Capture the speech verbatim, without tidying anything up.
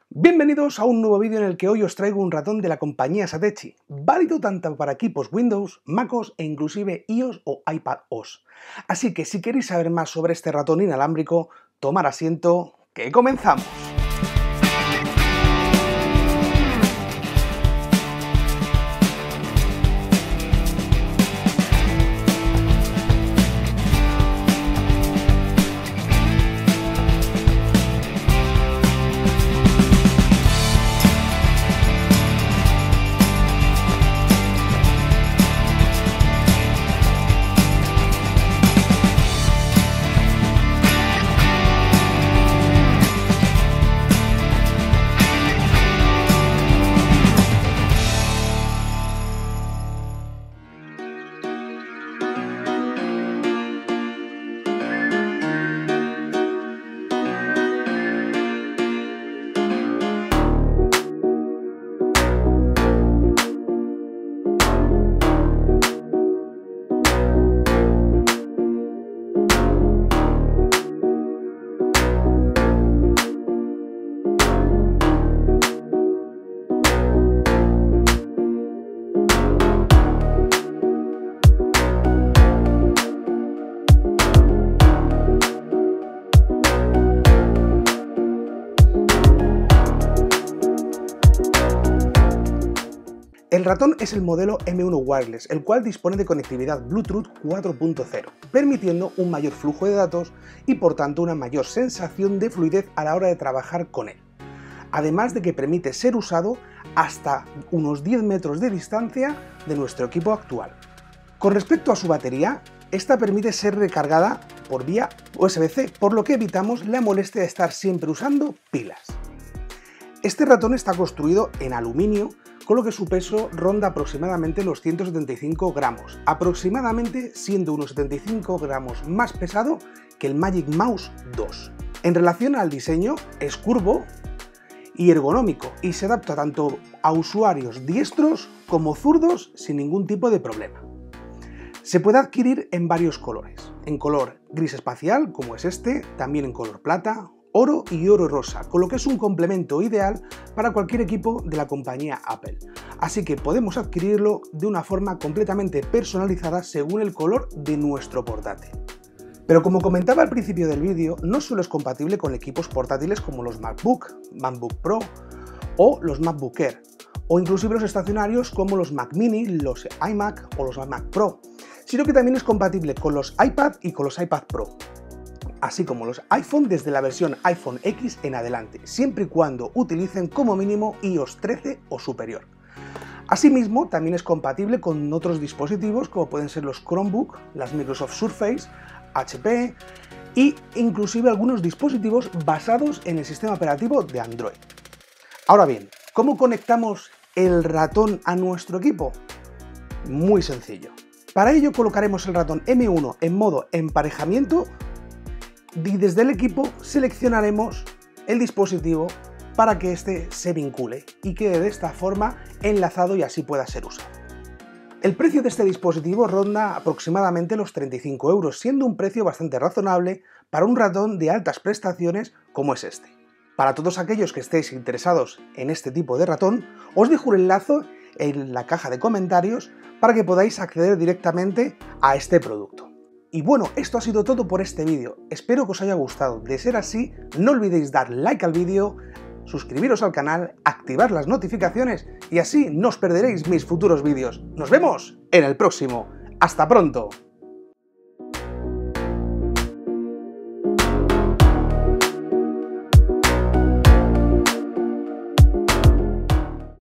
Bienvenidos a un nuevo vídeo en el que hoy os traigo un ratón de la compañía Satechi, válido tanto para equipos Windows, MacOS e inclusive iOS o iPadOS. Así que si queréis saber más sobre este ratón inalámbrico, tomad asiento, que comenzamos. El ratón es el modelo eme uno Wireless, el cual dispone de conectividad Bluetooth cuatro punto cero, permitiendo un mayor flujo de datos y por tanto una mayor sensación de fluidez a la hora de trabajar con él. Además de que permite ser usado hasta unos diez metros de distancia de nuestro equipo actual. Con respecto a su batería, esta permite ser recargada por vía U ese be ce, por lo que evitamos la molestia de estar siempre usando pilas. Este ratón está construido en aluminio, con lo que su peso ronda aproximadamente los ciento setenta y cinco gramos, aproximadamente siendo unos setenta y cinco gramos más pesado que el Magic Mouse dos. En relación al diseño, es curvo y ergonómico y se adapta tanto a usuarios diestros como zurdos sin ningún tipo de problema. Se puede adquirir en varios colores, en color gris espacial, como es este, también en color plata, oro y oro rosa, con lo que es un complemento ideal para cualquier equipo de la compañía Apple. Así que podemos adquirirlo de una forma completamente personalizada según el color de nuestro portátil. Pero como comentaba al principio del vídeo, no solo es compatible con equipos portátiles como los MacBook, MacBook Pro o los MacBook Air, o inclusive los estacionarios como los Mac Mini, los iMac o los Mac Pro, sino que también es compatible con los iPad y con los iPad Pro, así como los iPhone desde la versión iPhone X en adelante, siempre y cuando utilicen como mínimo iOS trece o superior. Asimismo, también es compatible con otros dispositivos como pueden ser los Chromebook, las Microsoft Surface, hache pe e inclusive algunos dispositivos basados en el sistema operativo de Android. Ahora bien, ¿cómo conectamos el ratón a nuestro equipo? Muy sencillo. Para ello colocaremos el ratón eme uno en modo emparejamiento y desde el equipo seleccionaremos el dispositivo para que éste se vincule y quede de esta forma enlazado y así pueda ser usado. El precio de este dispositivo ronda aproximadamente los treinta y cinco euros, siendo un precio bastante razonable para un ratón de altas prestaciones como es este. Para todos aquellos que estéis interesados en este tipo de ratón, os dejo el enlace en la caja de comentarios para que podáis acceder directamente a este producto. Y bueno, esto ha sido todo por este vídeo, espero que os haya gustado. De ser así, no olvidéis dar like al vídeo, suscribiros al canal, activar las notificaciones y así no os perderéis mis futuros vídeos. ¡Nos vemos en el próximo! ¡Hasta pronto!